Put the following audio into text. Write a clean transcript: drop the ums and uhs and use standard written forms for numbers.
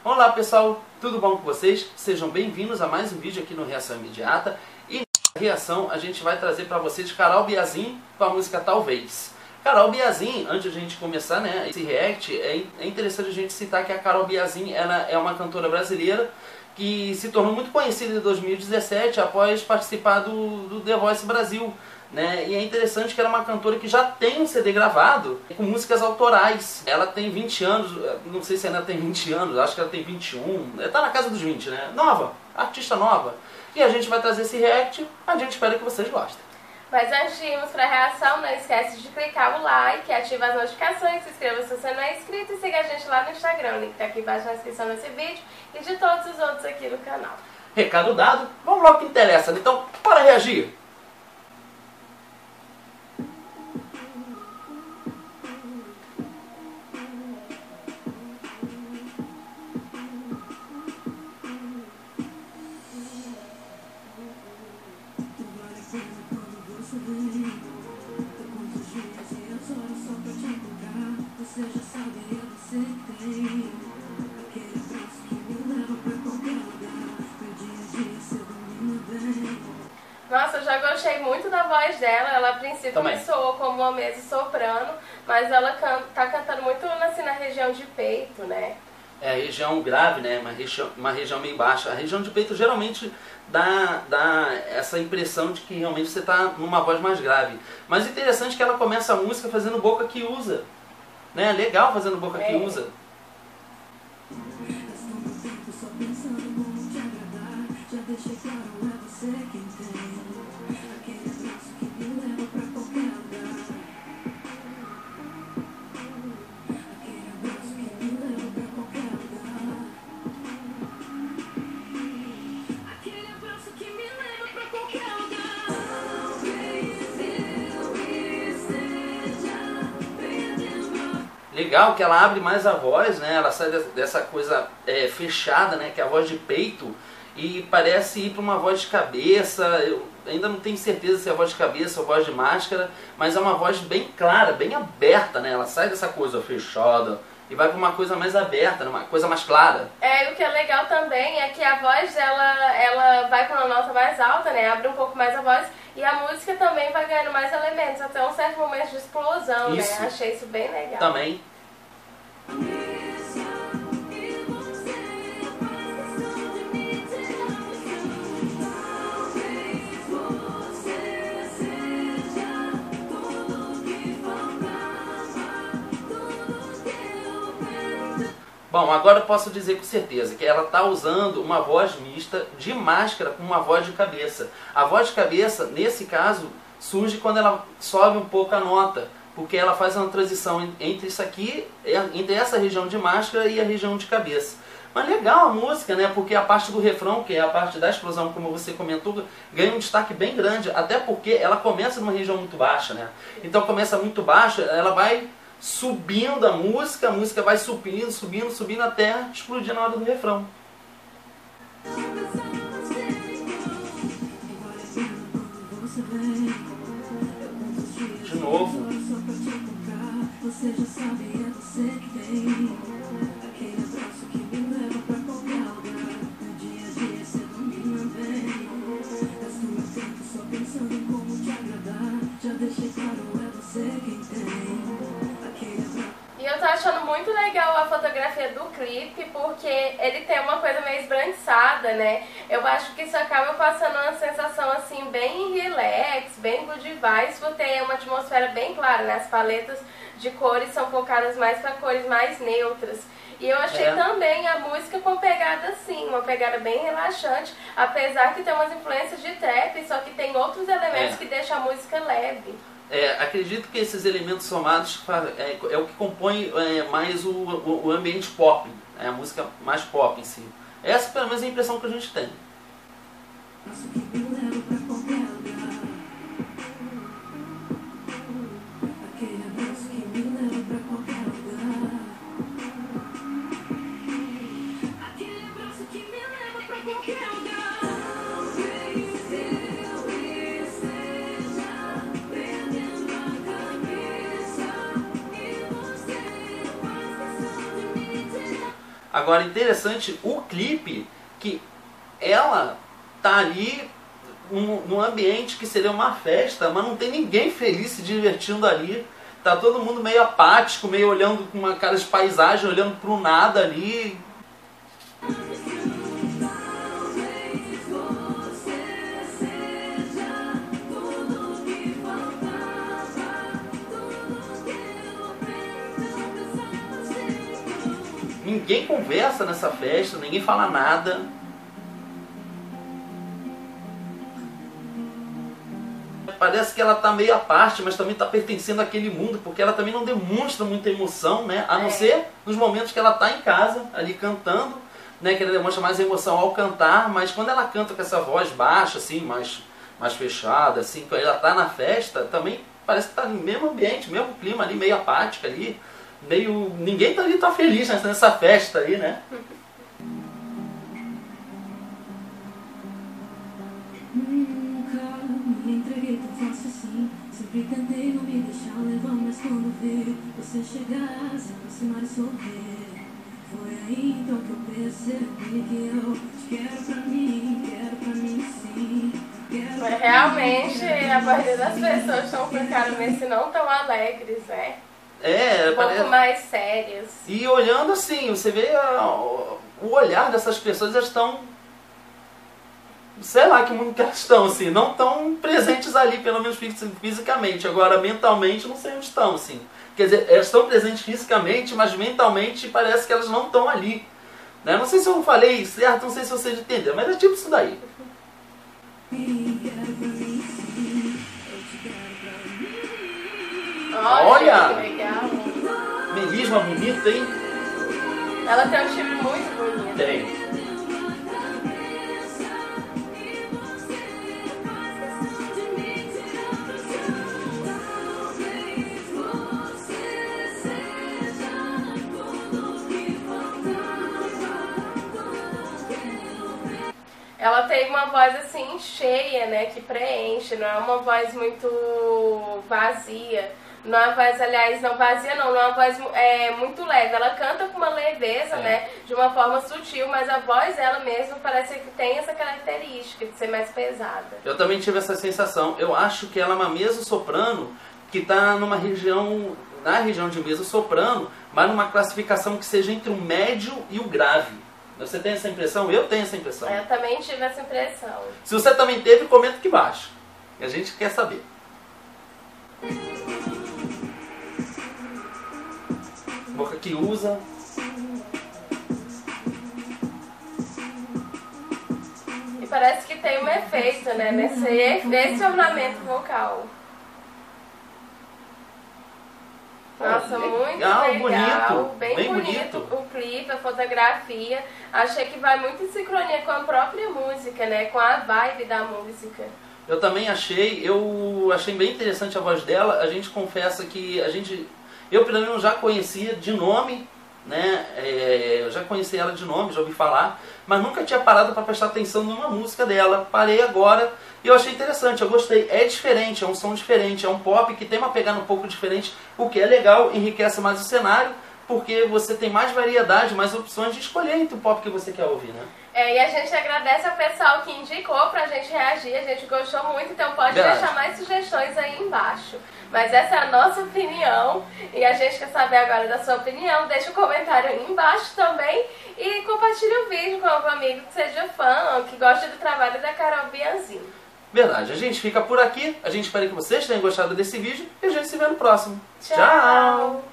Olá pessoal, tudo bom com vocês? Sejam bem-vindos a mais um vídeo aqui no Reação Imediata. E nessa reação a gente vai trazer para vocês Carol Biazin com a música Talvez. Carol Biazin, antes de a gente começar, né, esse react, é interessante a gente citar que a Carol Biazin ela é uma cantora brasileira que se tornou muito conhecida em 2017 após participar do The Voice Brasil. Né? E é interessante que ela é uma cantora que já tem um CD gravado com músicas autorais. Ela tem 20 anos, não sei se ainda tem 20 anos, acho que ela tem 21, tá na casa dos 20, né? Nova, artista nova. E a gente vai trazer esse react, a gente espera que vocês gostem. Mas antes de irmos para a reação, não esquece de clicar no like, ativar as notificações, se inscreva se você não é inscrito e siga a gente lá no Instagram, o link tá aqui embaixo na descrição desse vídeo e de todos os outros aqui no canal. Recado dado, vamos logo que interessa, então bora reagir! Você já sabe, eu sei que tem aquele abraço que me leva pra qualquer lugar. Meu dia a dia você domina bem. Nossa, eu já gostei muito da voz dela. Ela a princípio Também me soou como uma mesa soprano, mas ela tá cantando muito assim na região de peito, né? É, região grave, né? Uma região meio baixa. A região de peito geralmente dá essa impressão de que realmente você está numa voz mais grave. Mas interessante que ela começa a música fazendo boca que usa. Né? Legal fazendo boca que usa. Legal que ela abre mais a voz, né? Ela sai dessa coisa fechada, né? Que é a voz de peito, e parece ir para uma voz de cabeça. Eu ainda não tenho certeza se é voz de cabeça ou voz de máscara, mas é uma voz bem clara, bem aberta, né? Ela sai dessa coisa fechada e vai para uma coisa mais aberta, uma coisa mais clara. É, e o que é legal também é que a voz dela, ela vai com uma nota mais alta, né? Abre um pouco mais a voz. E a música também vai ganhando mais elementos, até um certo momento de explosão, isso. Né? Achei isso bem legal. Também. Bom, agora eu posso dizer com certeza que ela está usando uma voz mista de máscara com uma voz de cabeça. A voz de cabeça, nesse caso, surge quando ela sobe um pouco a nota, porque ela faz uma transição entre isso aqui, entre essa região de máscara e a região de cabeça. Mas legal a música, né? Porque a parte do refrão, que é a parte da explosão, como você comentou, ganha um destaque bem grande, até porque ela começa numa região muito baixa, né? Então começa muito baixa, ela vai subindo a música vai subindo, subindo, subindo até explodir na hora do refrão. De novo. Você já sabe, é você que tem aquele abraço que me leva pra qualquer lugar. No dia a dia você domina bem. Gasto meu tempo só pensando em como te agradar. Já deixei claro, é você quem tem. E eu tô achando muito legal a fotografia do clipe, porque ele tem uma coisa meio esbranquiçada, né? Eu acho que isso acaba passando uma sensação assim bem relax, bem good vibes, por ter uma atmosfera bem clara, né? As paletas de cores são focadas mais para cores mais neutras. E eu achei também a música com pegada assim, uma pegada bem relaxante, apesar que tem umas influências de trap, só que tem outros elementos que deixam a música leve. Acredito que esses elementos somados é o que compõe mais o ambiente pop, a música mais pop em si. Essa pelo menos é a impressão que a gente tem. Agora, interessante o clipe, que ela tá ali num ambiente que seria uma festa, mas não tem ninguém feliz se divertindo ali. Tá todo mundo meio apático, meio olhando com uma cara de paisagem, olhando pro nada ali. Ninguém conversa nessa festa, ninguém fala nada. Parece que ela está meio à parte, mas também está pertencendo àquele mundo, porque ela também não demonstra muita emoção, né? A não ser nos momentos que ela está em casa, ali cantando, né? Que ela demonstra mais emoção ao cantar, mas quando ela canta com essa voz baixa, assim, mais fechada, assim, quando ela está na festa, também parece que está no mesmo ambiente, mesmo clima ali, meio apática ali, meio... Ninguém ali tá feliz nessa festa aí, né? Sempre tentei não me deixar levar, mas quando vi você chegar, se aproximar e sorrir, foi aí então que eu percebi que eu te quero pra mim sim. Mas realmente a maioria das pessoas estão com cara meio se não tão alegres, né? Um pouco mais sérios. E olhando assim, você vê o olhar dessas pessoas, elas estão... Sei lá que mundo que elas estão, assim, não estão presentes ali, pelo menos fisicamente. Agora, mentalmente, não sei onde estão, assim. Quer dizer, elas estão presentes fisicamente, mas mentalmente parece que elas não estão ali. Né? Não sei se eu falei certo, não sei se vocês entenderam, mas é tipo isso daí. Olha! Que legal! Melisma bonita, hein? Ela tem um timbre muito bonito. Tem. Ela tem uma voz assim cheia, né, que preenche, não é uma voz muito vazia. Não é uma voz, aliás, não vazia não é uma voz muito leve. Ela canta com uma leveza, né, de uma forma sutil, mas a voz dela mesma parece que tem essa característica de ser mais pesada. Eu também tive essa sensação. Eu acho que ela é uma mezzo-soprano que está na região de mezzo-soprano, mas numa classificação que seja entre o médio e o grave. Você tem essa impressão? Eu tenho essa impressão. Eu também tive essa impressão. Se você também teve, comenta aqui embaixo. A gente quer saber. Boca que usa. E parece que tem um efeito, né, nesse ornamento vocal. Nossa, muito legal, bonito, bem bonito o clipe, a fotografia. Achei que vai muito em sincronia com a própria música, né? Com a vibe da música. Eu também eu achei bem interessante a voz dela. A gente confessa que eu pelo menos já conhecia de nome, né? Eu já conheci ela de nome, já ouvi falar, mas nunca tinha parado para prestar atenção numa música dela. Parei agora e eu achei interessante, eu gostei. É diferente, é um som diferente, é um pop que tem uma pegada um pouco diferente, o que é legal, enriquece mais o cenário, porque você tem mais variedade, mais opções de escolher entre o pop que você quer ouvir, né? E a gente agradece ao pessoal que indicou pra gente reagir, a gente gostou muito, então pode deixar mais sugestões aí embaixo. Mas essa é a nossa opinião e a gente quer saber agora da sua opinião. Deixa um comentário aí embaixo também e compartilhe o vídeo com algum amigo que seja fã, que goste do trabalho da Carol Bianzin. Verdade, a gente fica por aqui, a gente espera que vocês tenham gostado desse vídeo e a gente se vê no próximo. Tchau!